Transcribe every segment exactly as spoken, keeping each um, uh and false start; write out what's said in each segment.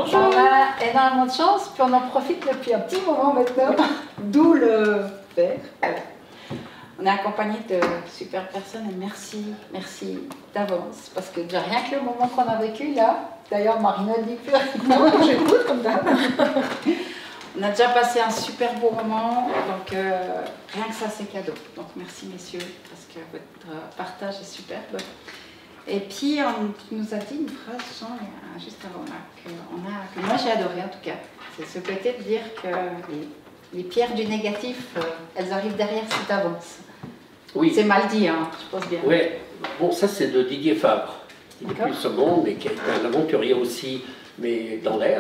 chance. On a énormément de chance, puis on en profite depuis un petit moment maintenant, d'où le verre. Voilà. On est accompagné de super personnes et merci, merci d'avance, parce que déjà rien que le moment qu'on a vécu là, d'ailleurs Marina ne dit plus rien, j'écoute comme d'hab. On a déjà passé un super beau moment, donc euh, rien que ça c'est cadeau. Donc merci messieurs, parce que votre partage est superbe. Et puis on nous a dit une phrase, Jean, juste avant là, que, on a, que moi j'ai adoré en tout cas. C'est ce côté de dire que les, les pierres du négatif, euh, elles arrivent derrière si tu avances. Oui. C'est mal dit, hein, je pense bien. Oui, bon ça c'est de Didier Fabre. Il n'est plus ce monde, mais qui est un aventurier aussi, mais dans l'air.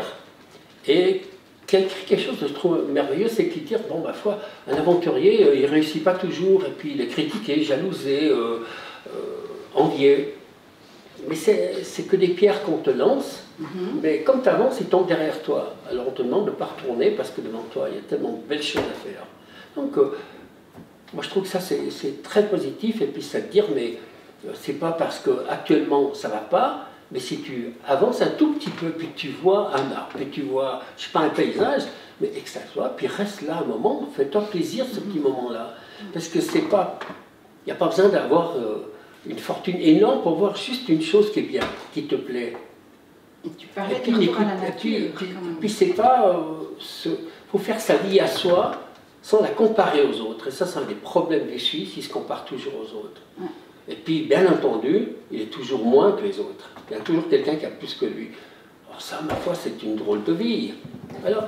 Et qui a écrit quelque chose que je trouve merveilleux, c'est qu'il dit, bon, ma foi, un aventurier, euh, il ne réussit pas toujours, et puis il est critiqué, jalousé, euh, euh, envié. Mais c'est que des pierres qu'on te lance, mm-hmm. mais comme tu avances, ils tombent derrière toi. Alors on te demande de ne pas retourner, parce que devant toi, il y a tellement de belles choses à faire. Donc, euh, moi je trouve que ça c'est très positif, et puis ça te dire, mais euh, c'est pas parce qu'actuellement ça ne va pas, mais si tu avances un tout petit peu, puis tu vois un arbre, puis tu vois, je sais pas, un paysage, mais extase-toi, puis reste là un moment, fais-toi plaisir ce petit moment-là. Parce que c'est pas, il n'y a pas besoin d'avoir euh, une fortune énorme pour voir juste une chose qui est bien, qui te plaît. Et tu parlais de retour à la nature. Puis, puis, puis c'est pas, il euh, faut faire sa vie à soi, sans la comparer aux autres. Et ça, c'est un des problèmes des Suisses, ils se comparent toujours aux autres. Ouais. Et puis, bien entendu, il est toujours moins que les autres. Il y a toujours quelqu'un qui a plus que lui. Alors ça, ma foi, c'est une drôle de vie. Alors,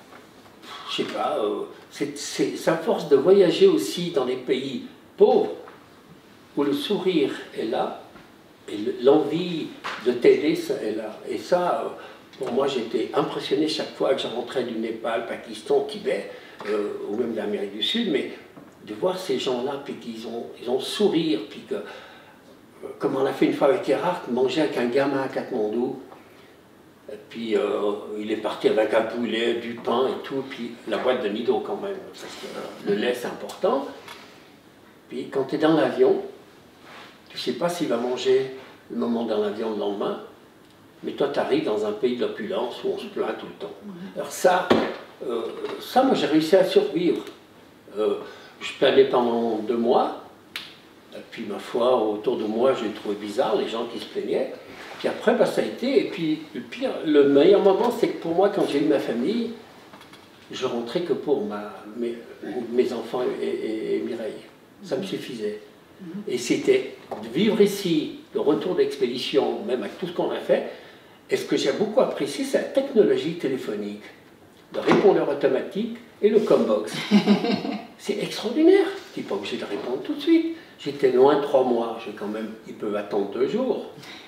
je sais pas, euh, c'est sa force de voyager aussi dans les pays pauvres, où le sourire est là, et l'envie de t'aider est là. Et ça, euh, pour moi, j'étais impressionné chaque fois que je rentrais du Népal, Pakistan, Tibet, euh, ou même de l'Amérique du Sud, mais de voir ces gens-là, puis qu'ils ont, ils ont sourire, puis que, euh, comme on a fait une fois avec Erhard, manger avec un gamin à Katmandou, et puis euh, il est parti avec un poulet, du pain et tout, puis la boîte de Nido quand même, parce que euh, le lait c'est important. Puis quand tu es dans l'avion, tu ne sais pas s'il va manger le moment dans l'avion le lendemain, mais toi tu arrives dans un pays de l'opulence où on se plaint tout le temps. Alors ça, euh, ça moi j'ai réussi à survivre. Euh, je planais pendant deux mois, et puis ma foi, autour de moi je l'ai trouvé bizarre, les gens qui se plaignaient. Puis après, bah, ça a été, et puis le pire, le meilleur moment, c'est que pour moi, quand j'ai eu ma famille, je rentrais que pour ma, mes, mes enfants et, et, et Mireille. Ça me suffisait. Et c'était de vivre ici, le retour d'expédition, même avec tout ce qu'on a fait, et ce que j'ai beaucoup apprécié, c'est la technologie téléphonique, le répondeur automatique et le combox. C'est extraordinaire. Tu n'es pas obligé de répondre tout de suite. J'étais loin trois mois, j'ai quand même, ils peuvent attendre deux jours.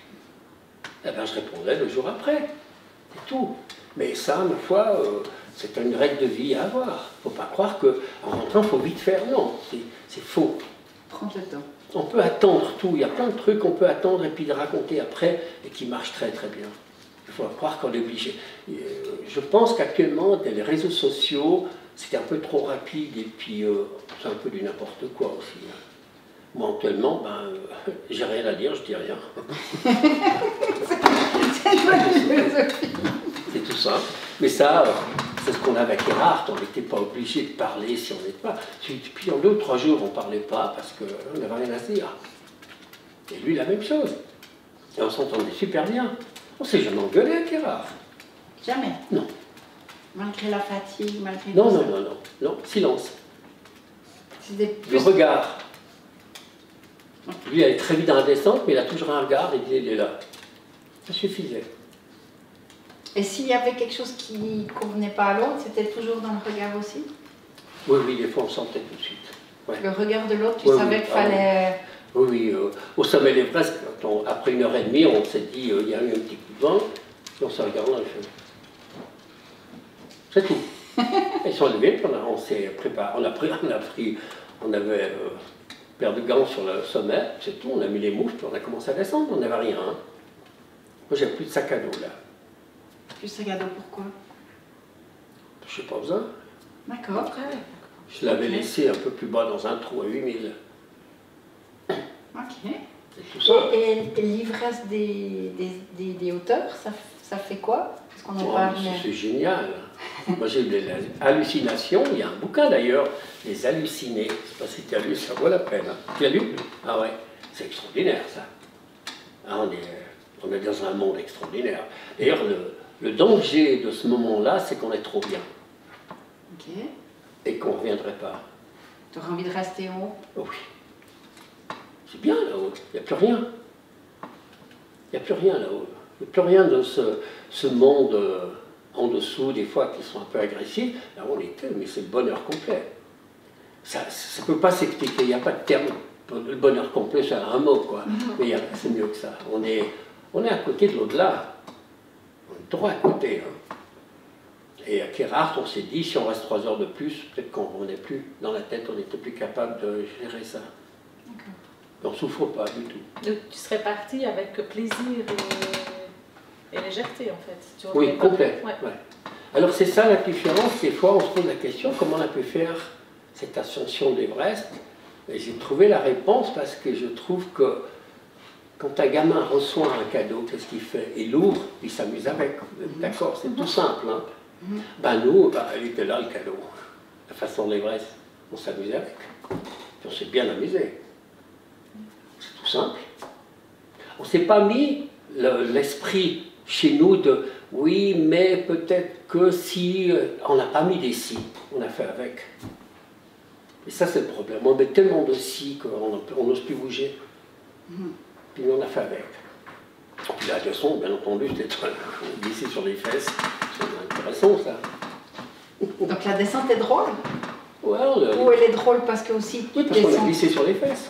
Eh ben, je répondais le jour après, c'est tout. Mais ça, ma foi, euh, c'est une règle de vie à avoir. Il ne faut pas croire qu'en rentrant, il faut vite faire. Non, c'est faux. Prendre le temps. On peut attendre tout. Il y a plein de trucs qu'on peut attendre et puis de raconter après et qui marchent très très bien. Il faut croire qu'on est obligé. Je pense qu'actuellement, les réseaux sociaux, c'est un peu trop rapide et puis euh, c'est un peu du n'importe quoi aussi. Hein. Moi, actuellement, ben, euh, j'ai rien à dire, je dis rien. C'est tout simple. Mais ça, euh, c'est ce qu'on a avec Erhard, on n'était pas obligé de parler si on n'était pas. Puis en deux ou trois jours, on ne parlait pas parce qu'on n'avait rien à se dire. Et lui, la même chose. Et on s'entendait super bien. On ne s'est jamais engueulé avec Erhard. Jamais? Non. Malgré la fatigue, malgré non, tout non, ça. non, non, non, silence. Plus... Le regard. Lui, il allait très vite dans la descente, mais il a toujours un regard et il disait, il est là. Ça suffisait. Et s'il y avait quelque chose qui ne convenait pas à l'autre, c'était toujours dans le regard aussi? Oui, oui, des fois on sentait tout de suite. Ouais. Le regard de l'autre, tu oui, savais oui, qu'il fallait... Oui, oui. Euh, au sommet de l'Everest, après une heure et demie, on s'est dit, euh, il y a eu un petit coup de vent, et on s'est regardé dans le feu. C'est tout. Ils sont levés, puis on, a, on s'est préparé, on a pris, on a pris, on avait euh, paire de gants sur le sommet, c'est tout, on a mis les mouches, puis on a commencé à descendre, on n'avait rien. Hein. Moi, j'ai plus de sac à dos, là. Plus de sac à dos, pourquoi? Je n'ai pas besoin. D'accord, très bien. Je l'avais okay. laissé un peu plus bas dans un trou à huit mille. Ok. C'est tout ça. Et, et l'ivresse des, des, des, des hauteurs, ça, ça fait quoi? Parce qu'on n'est Oh, pas mais c'est génial. Moi j'ai eu des hallucinations, il y a un bouquin d'ailleurs, Les hallucinés. Je ne sais pas si tu as lu, ça vaut la peine. Hein. Tu as lu? Ah ouais, c'est extraordinaire ça. Ah, on, est, on est dans un monde extraordinaire. D'ailleurs, le, le danger de ce moment-là, c'est qu'on est trop bien. Ok. Et qu'on ne reviendrait pas. Tu aurais envie de rester en haut? Oh oui. C'est bien là-haut, il n'y a plus rien. Il n'y a plus rien là-haut. Il n'y a plus rien de ce, ce monde euh, en dessous, des fois, qui sont un peu agressifs. Là, on était, mais c'est le bonheur complet. Ça ne peut pas s'expliquer, il n'y a pas de terme. Le bonheur complet, c'est un mot, quoi. Mm-hmm. Mais c'est mieux que ça. On est, on est à côté de l'au-delà. On est droit à côté. Hein. Et à Kérart, on s'est dit, si on reste trois heures de plus, peut-être qu'on n'est plus dans la tête, on n'était plus capable de gérer ça. On ne souffre pas du tout. Donc, tu serais parti avec plaisir et, et légèreté, en fait. Tu oui, complet. Ouais. Ouais. Alors, c'est ça la différence. Des fois, on se pose la question, comment on a pu faire cette ascension d'Everest? Et j'ai trouvé la réponse parce que je trouve que quand un gamin reçoit un cadeau, qu'est-ce qu'il fait? Il l'ouvre, il s'amuse avec. D'accord, c'est tout simple. Hein. Ben nous, ben, il était là le cadeau. La façon de l'Everest, on s'amusait avec. Puis on s'est bien amusé. C'est tout simple. On ne s'est pas mis l'esprit chez nous de oui, mais peut-être que si. On n'a pas mis des si, on a fait avec. Et ça, c'est le problème. On met tellement de si qu'on n'ose plus bouger. Puis on a fait avec. Puis la leçon, bien entendu, c'était glisser sur les fesses. C'est intéressant, ça. Donc la descente est drôle? Ouais, on a... Ou elle est drôle parce que aussi... Oui, parce qu'on a glissé sur les fesses.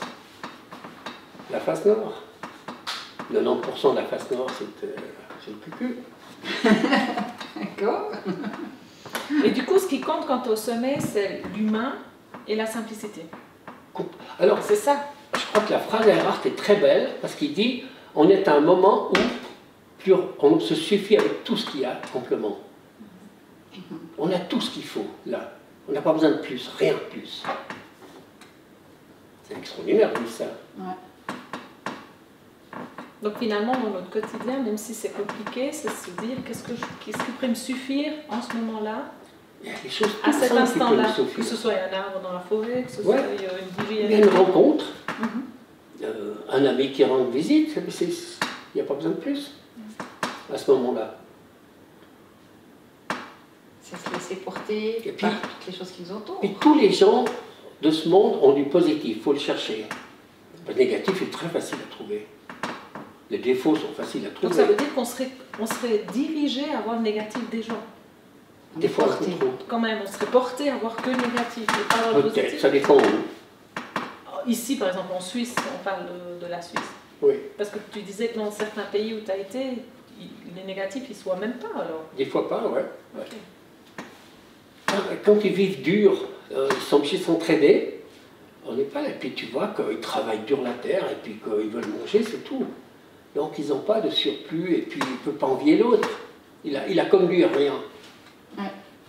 La face nord. quatre-vingt-dix pour cent de la face nord, c'est le cucu. D'accord. Et du coup, ce qui compte quand tu es au sommet, c'est l'humain et la simplicité. Alors, c'est ça. Je crois que la phrase d'Erhard est très belle, parce qu'il dit, on est à un moment où plus on se suffit avec tout ce qu'il y a, simplement. On a tout ce qu'il faut, là. On n'a pas besoin de plus, rien de plus. C'est extraordinaire, tout ça. Ouais. Donc finalement, dans notre quotidien, même si c'est compliqué, c'est se dire qu'est-ce que je, qu'est-ce qui pourrait me suffire en ce moment-là, il y a des choses à cet instant-là, que ce soit un arbre dans la forêt, que ce ouais. soit une bougie. Il y a une rencontre, mm-hmm. euh, un ami qui rend visite, il n'y a pas besoin de plus à ce moment-là. C'est se laisser porter et puis, par toutes les choses qui nous entourent. Et tous les gens de ce monde ont du positif, il faut le chercher. Le négatif est très facile à trouver. Les défauts sont faciles à trouver. Donc ça veut dire qu'on serait, on serait dirigé à voir le négatif des gens. Des fois, un peu trop. Quand même, on serait porté à voir que le négatif et pas voir le positif. Peut-être, ça dépend où. Ici, par exemple, en Suisse, on parle de, de la Suisse. Oui. Parce que tu disais que dans certains pays où tu as été, les négatifs, ils ne soient même pas alors. Des fois pas, ouais. ouais. Okay. Quand ils vivent dur, euh, ils sont obligés de s'entraider. On n'est pas là. Et puis tu vois qu'ils travaillent dur la terre et puis qu'ils veulent manger, c'est tout. Donc ils n'ont pas de surplus et puis il ne peut pas envier l'autre. Il a, il a comme lui rien. Ouais.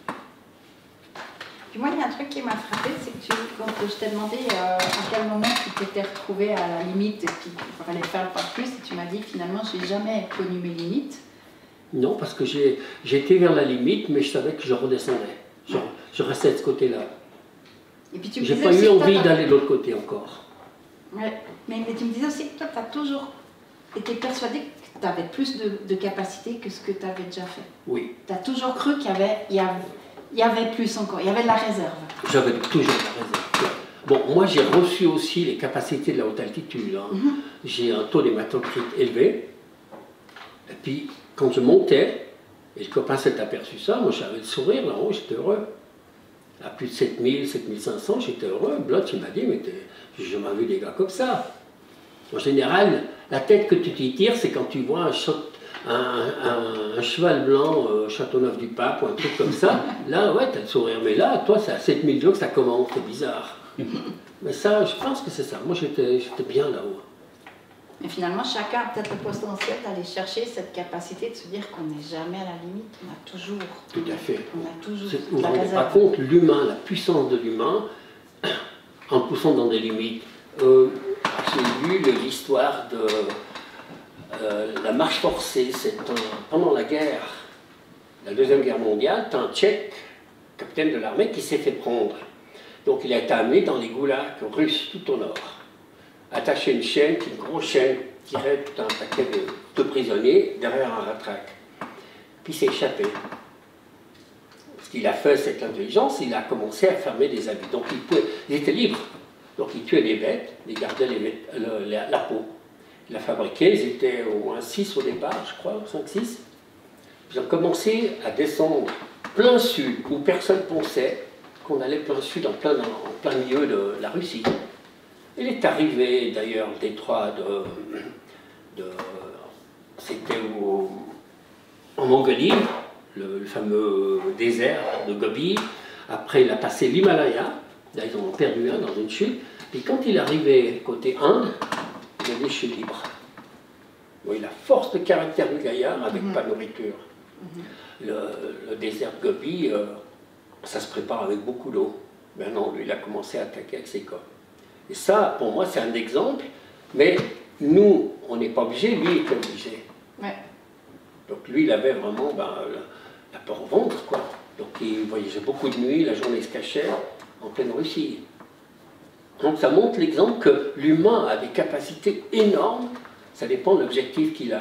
Puis moi, il y a un truc qui m'a frappé, c'est que tu, quand je t'ai demandé euh, à quel moment tu t'étais retrouvé à la limite et qu'il fallait faire pas plus, et tu m'as dit finalement, j'ai jamais connu mes limites. Non, parce que j'ai été vers la limite, mais je savais que je redescendais. Je, ouais. je restais de ce côté-là. J'ai pas eu envie d'aller de l'autre côté encore. Ouais. Mais, mais tu me disais aussi que toi, tu as toujours été persuadé que tu avais plus de, de capacité que ce que tu avais déjà fait. Oui. Tu as toujours cru qu'il y avait, il y avait, il y avait plus encore, il y avait de la réserve. J'avais toujours de la réserve. Bon, moi j'ai reçu aussi les capacités de la haute altitude. Hein. Mm-hmm. J'ai un taux d'hématocrite élevé. Et puis, quand je montais, et le copain s'est aperçu ça, moi j'avais le sourire là-haut, j'étais heureux. À plus de sept mille, sept mille cinq cents, j'étais heureux. Blot, il m'a dit, mais j'ai jamais vu des gars comme ça. En général, la tête que tu t'y tires, c'est quand tu vois un, un, un, un cheval blanc euh, Châteauneuf-du-Pape ou un truc comme ça. Là, ouais, t'as le sourire. Mais là, toi, c'est à sept mille deux que ça commence, c'est bizarre. Mais ça, je pense que c'est ça. Moi, j'étais bien là-haut. Mais finalement, chacun a peut-être le potentiel d'aller chercher cette capacité de se dire qu'on n'est jamais à la limite, on a toujours. Tout à fait. On a toujours. Vous ne vous rendez pas compte, l'humain, la puissance de l'humain, en poussant dans des limites. Euh, J'ai lu l'histoire de euh, la marche forcée, c'est euh, pendant la guerre. la Deuxième Guerre mondiale, tu as un Tchèque, capitaine de l'armée, qui s'est fait prendre. Donc il a été amené dans les goulags russes tout au nord. Attaché à une chaîne, une grosse chaîne, tirait tout un paquet de, de prisonniers derrière un ratrac. Puis il s'est échappé. Ce qu'il a fait, c'est l'intelligence, il a commencé à fermer des habits. Donc il, pouvait, il était libre. Donc il tuait les bêtes, il gardait les bêtes, le, la, la peau. Il a fabriqué, ils étaient au moins six au départ, je crois, cinq six. Ils ont commencé à descendre plein sud, où personne pensait qu'on allait plein sud, en plein, en plein milieu de la Russie. Il est arrivé d'ailleurs le détroit de, de c'était en Mongolie, le, le fameux désert de Gobi. Après, il a passé l'Himalaya. Là, ils en ont perdu un dans une chute. Et quand il est arrivé côté Inde, il a dit « je suis libre ». Oui, la force de caractère du gaillard avec mm-hmm. pas de nourriture. Mm-hmm. le, le désert de Gobi, euh, ça se prépare avec beaucoup d'eau. Ben non, lui, il a commencé à attaquer avec ses corps. Et ça, pour moi, c'est un exemple. Mais nous, on n'est pas obligé, lui, il était obligé. Ouais. Donc lui, il avait vraiment ben, la, la peur au ventre, quoi. Donc il voyageait beaucoup de nuit, la journée il se cachait en pleine Russie. Donc ça montre l'exemple que l'humain a des capacités énormes, ça dépend de l'objectif qu'il a.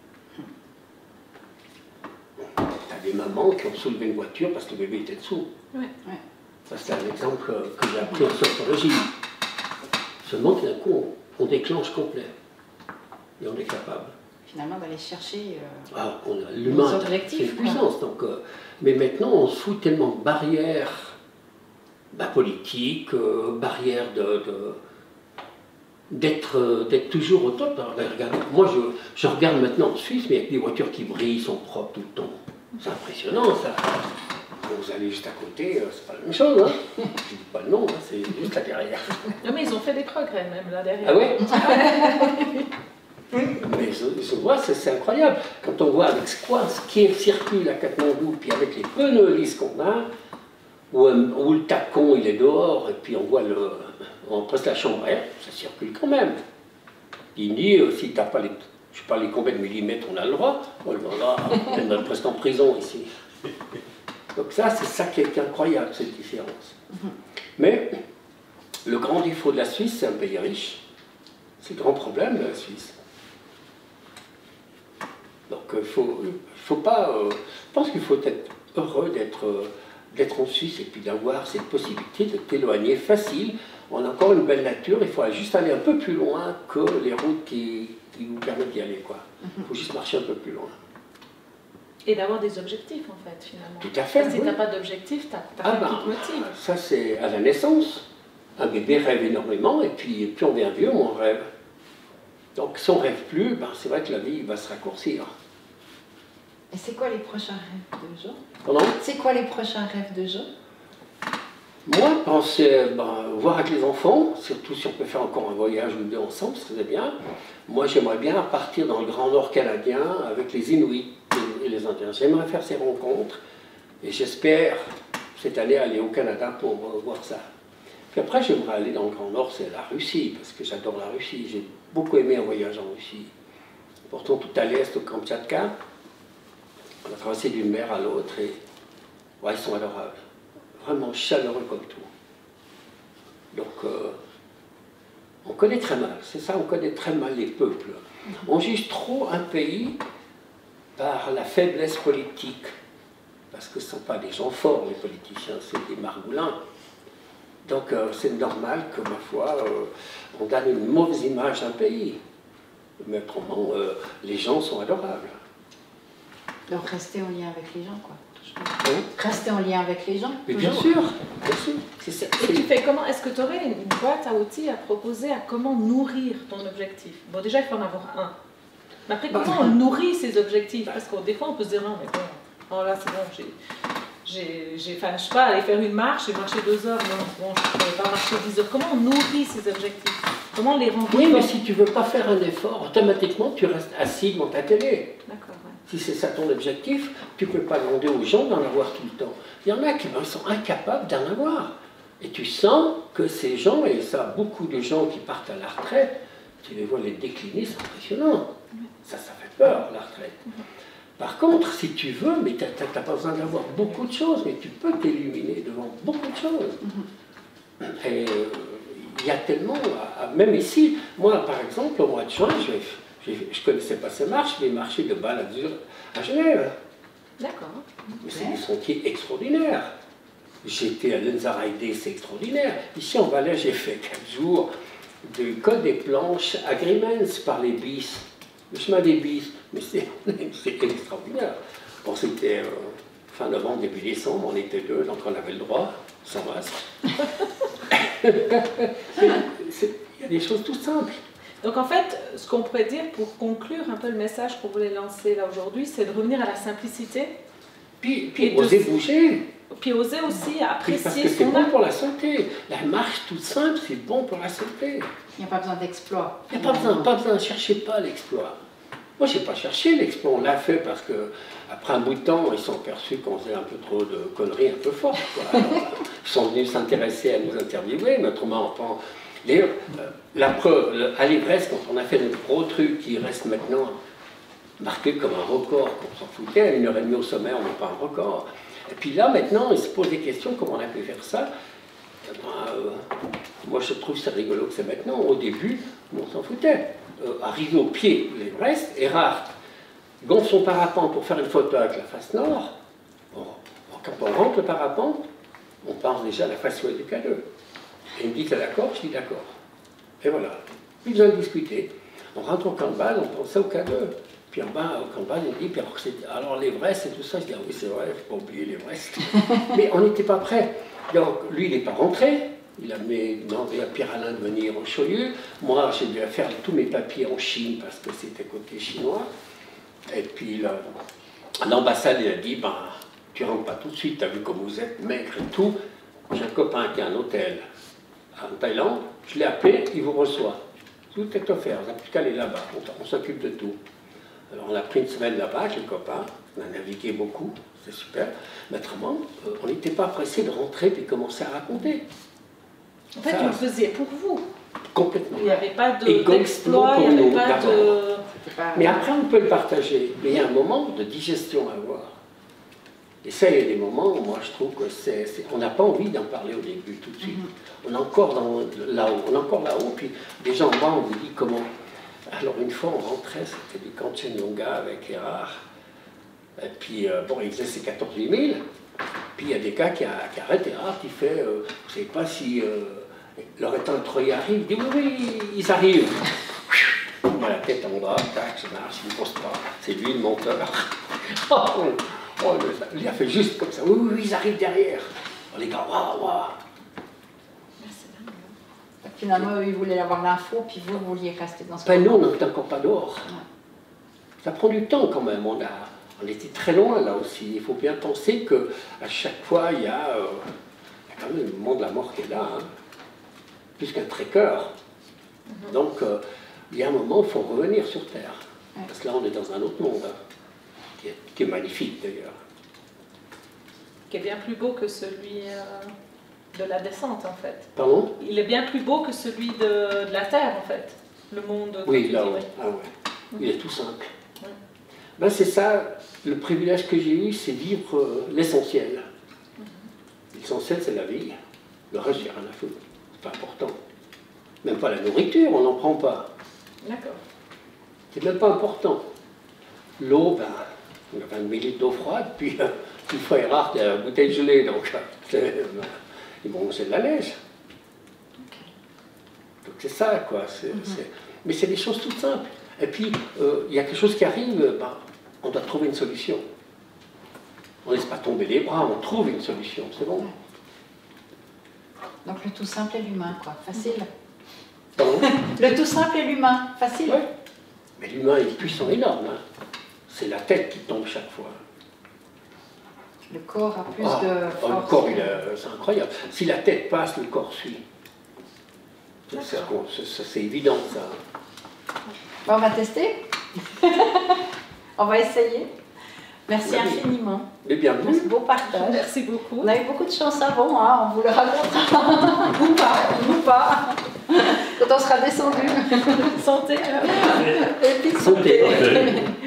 Tu as des mamans qui ont soulevé une voiture parce que le bébé était dessous. Ouais, ouais. Ça c'est un exemple que j'ai appris en sociologie. Seulement que d'un coup, on, on déclenche complet. Et on est capable. Finalement d'aller chercher euh, ah, l'humain, c'est une puissance. Donc, euh, mais maintenant, on se fout tellement de barrières bah, politiques, euh, barrières de, de, d'être euh, d'être toujours au top. Alors, regardez, moi, je, je regarde maintenant en Suisse, mais avec des voitures qui brillent, sont propres tout le temps. C'est impressionnant, ça. Vous allez juste à côté, euh, c'est pas la même chose. Hein. Je ne dis pas le nom, hein, c'est juste là derrière. Non, mais ils ont fait des progrès, même là derrière. Ah ouais. Mais je, je vois, c'est incroyable. Quand on voit avec quoi, ce qui circule à Katmandou, puis avec les pneus lisses qu'on a, où, où le tacon il est dehors, et puis on voit le, on presse la chambre à air, ça circule quand même. Il dit, euh, si tu n'as pas les, je sais pas les combien de millimètres on a le droit, oh là là, on est presque en prison ici. Donc ça, c'est ça qui est incroyable, cette différence. Mais le grand défaut de la Suisse, c'est un pays riche. C'est le grand problème de la Suisse. Donc il euh, faut, faut pas. Euh, je pense qu'il faut être heureux d'être euh, d'être en Suisse et puis d'avoir cette possibilité de t'éloigner facile. On a encore une belle nature, il faut juste aller un peu plus loin que les routes qui, qui vous permettent d'y aller, quoi. Il faut juste marcher un peu plus loin. Et d'avoir des objectifs, en fait, finalement. Tout à fait. Parce que si oui. tu n'as pas d'objectif, tu n'as ah rien ben, qui te motive. Ça, c'est à la naissance. Un bébé rêve énormément, et puis plus on devient vieux, moins on rêve. Donc si on ne rêve plus, ben, c'est vrai que la vie va se raccourcir. Et c'est quoi les prochains rêves de Jean? Pardon? C'est quoi les prochains rêves de Jean? Moi, penser, ben, voir avec les enfants, surtout si on peut faire encore un voyage ou deux ensemble, ce serait bien. Moi, j'aimerais bien partir dans le Grand Nord canadien avec les Inuits et les Indiens. J'aimerais faire ces rencontres et j'espère cette année aller au Canada pour voir ça. Puis après, j'aimerais aller dans le Grand Nord, c'est la Russie, parce que j'adore la Russie. J'ai beaucoup aimé un voyage en Russie. Pourtant, tout à l'est, au Kamtchatka, on a traversé d'une mer à l'autre et ouais, ils sont adorables. Vraiment chaleureux comme tout. Donc, euh, on connaît très mal, c'est ça, on connaît très mal les peuples. On juge trop un pays par la faiblesse politique, parce que ce ne sont pas des gens forts, les politiciens, c'est des margoulins. Donc, euh, c'est normal que, ma foi, euh, on donne une mauvaise image d'un pays. Mais autrement, euh, les gens sont adorables. Donc, rester en lien avec les gens, quoi. Oui. Rester en lien avec les gens. Mais bien sûr, bien sûr. C'est ça. Et tu fais comment? Est-ce que tu aurais une boîte à outils à proposer à comment nourrir ton objectif? Bon, déjà, il faut en avoir un. Mais après, comment on nourrit ces objectifs? Parce que des fois, on peut se dire non, mais bon, oh là, c'est bon, j'ai. J'ai, enfin, je sais pas, aller faire une marche, j'ai marché deux heures, non, bon, je ne pourrais pas marcher dix heures. Comment on nourrit ces objectifs? Comment on les rend? Oui, mais si tu ne veux pas faire un effort, automatiquement, tu restes assis devant ta télé. D'accord, ouais. Si c'est ça ton objectif, tu ne peux pas demander aux gens d'en avoir tout le temps. Il y en a qui ben, sont incapables d'en avoir. Et tu sens que ces gens, et ça, beaucoup de gens qui partent à la retraite, tu les vois les décliner, c'est impressionnant. Ça, ça fait peur, la retraite. Par contre, si tu veux, mais tu n'as pas besoin d'avoir beaucoup de choses, mais tu peux t'illuminer devant beaucoup de choses. Mm-hmm. Et il euh, y a tellement, même ici, moi par exemple, au mois de juin, je ne connaissais pas ces marches, les marchés de Balladur à Genève. D'accord. Mais c'est des sentiers extraordinaires. J'étais à Lenzerheide, c'est extraordinaire. Ici en Valais, j'ai fait quatre jours du col des Planches à Grimmens par les bis. Le chemin des bis, mais c'est extraordinaire. Bon, c'était euh, fin novembre, début décembre, on était deux, donc on avait le droit, sans masque. Il y a des choses tout simples. Donc en fait, ce qu'on pourrait dire pour conclure un peu le message qu'on voulait lancer là aujourd'hui, c'est de revenir à la simplicité. Puis, puis oser de... bouger. Puis oser aussi apprécier parce que ce c'est qu'on bon a. pour la santé. La marche toute simple, c'est bon pour la santé. Il n'y a pas besoin d'exploit. Il n'y a pas besoin, pas besoin, ne cherchez pas l'exploit. Moi, je n'ai pas cherché l'exploit, on l'a fait parce que après un bout de temps, ils sont aperçus qu'on faisait un peu trop de conneries un peu fortes. Quoi. Alors, ils sont venus s'intéresser à nous interviewer, mais autrement, on d'ailleurs, la preuve, à l'Everest, quand on a fait notre gros truc qui reste maintenant marqué comme un record, qu'on s'en foutait, à une heure et demie au sommet, on n'a pas un record. Et puis là, maintenant, ils se posent des questions, comment on a pu faire ça? Ben, euh, moi, je trouve c'est rigolo que c'est maintenant. Au début, on s'en foutait. Euh, arrivé au pied de l'Everest, Erhard gonfle son parapente pour faire une photo avec la face nord. Bon, quand on rentre le parapente, on part déjà à la face ouest du K deux. Et il me dit, t'es d'accord? Je dis d'accord. Et voilà. Plus besoin de discuter. On rentre au camp de base, on pensait au K deux. Puis en bas, au camp de base, il me dit, alors, alors l'Everest et tout ça, je dis, ah oui, c'est vrai, il ne faut pas oublier l'Everest. Mais on n'était pas prêts. Donc, lui, il n'est pas rentré. Il a demandé à Pierre-Alain de venir au Chaullieu. Moi, j'ai dû faire tous mes papiers en Chine parce que c'était côté chinois. Et puis, l'ambassade, il a dit, ben, tu rentres pas tout de suite, tu as vu comme vous êtes maigre et tout. J'ai un copain qui a un hôtel en Thaïlande, je l'ai appelé, il vous reçoit. Tout est offert, vous n'avez plus qu'à aller là-bas, on, on s'occupe de tout. Alors on a pris une semaine là-bas avec le copain, on a navigué beaucoup, c'est super. Mais autrement, euh, on n'était pas pressé de rentrer et commencer à raconter. En fait, ça, vous le faisiez pour vous. Complètement. Il n'y avait pas d'exploit, il n'y avait pas de... Mais après, on peut le partager. Mais il y a un moment de digestion à avoir. Et ça, il y a des moments où moi je trouve que c'est... On n'a pas envie d'en parler au début, tout de suite. Mm-hmm. On est encore là-haut, on est encore là-haut, puis des gens en bas, on vous dit comment... Alors une fois, on rentrait, c'était du Kanchenjunga avec Erhard. Et puis, euh, bon, il faisait ses quatorze mille. Puis il y a des gars qui, a, qui arrêtent Erhard, qui fait, euh, vous ne savez pas si euh, leur étant Troy arrive, il dit oui, oui, ils arrivent. On a la tête en bas, tac, ça marche, il ne pose pas. C'est lui le monteur. Oh, oh, il a fait juste comme ça. Oui, oui, oui, ils arrivent derrière. Oh, les gars, waouh, waouh. Finalement, eux, ils voulaient avoir l'info, puis vous, vous vouliez rester dans ce ben, nous, on n'était encore pas dehors. Ouais. Ça prend du temps quand même. On, a, on était très loin là aussi. Il faut bien penser qu'à chaque fois, il y, a, euh, il y a quand même le moment de la mort qui est là. Hein. Plus qu'un trekker. Mm-hmm. Donc, euh, il y a un moment, il faut revenir sur Terre. Ouais. Parce que là, on est dans un autre monde, hein, qui, est, qui est magnifique d'ailleurs. Qui est bien plus beau que celui... Euh... de la descente, en fait. Pardon? Il est bien plus beau que celui de, de la Terre, en fait. Le monde... Oui, là, ouais. Ah, ouais. Mm-hmm. Il est tout simple. Mm-hmm. Ben, c'est ça, le privilège que j'ai eu, c'est vivre euh, l'essentiel. Mm-hmm. L'essentiel, c'est la vie. Le reste, j'ai rien à foutre. C'est pas important. Même pas la nourriture, on n'en prend pas. D'accord. C'est même pas important. L'eau, ben, on a vingt millilitres d'eau froide, puis euh, une fois Erhard, il y a une bouteille gelée, donc c'est... Euh, bon, c'est de la neige. Okay. Donc c'est ça, quoi. C'est, mm-hmm. c'est... Mais c'est des choses toutes simples. Et puis, il euh, y a quelque chose qui arrive, ben, on doit trouver une solution. On ne laisse pas tomber les bras, on trouve une solution, c'est bon. Donc le tout simple est l'humain, quoi. Facile. Pardon? Le tout simple est l'humain. Facile. Ouais. Mais l'humain est puissant, énorme. Hein. C'est la tête qui tombe chaque fois. Le corps a plus oh, de force. Oh, le corps, il a, c'est incroyable. Si la tête passe, le corps suit. C'est, c'est, c'est, c'est évident, ça. Bon, on va tester. On va essayer. Merci oui. infiniment. Et bienvenue. C'est beau partage. Merci beaucoup. On a eu beaucoup de chance avant, hein, on vous le racontera. Ou pas, ou pas. Quand on sera descendu. Santé. Et puis santé. santé.